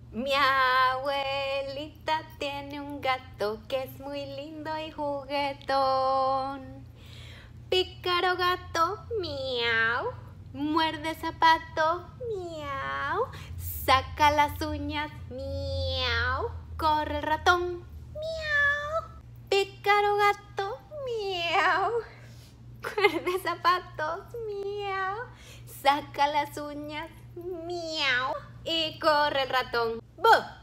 Mi abuelita tiene un gato que es muy lindo y juguetón. Pícaro gato, miau. Muerde zapato, miau. Saca las uñas, miau. Corre el ratón, miau. Pícaro gato, miau. Muerde zapatos, miau. Saca las uñas, miau. Y corre el ratón, ¡bu!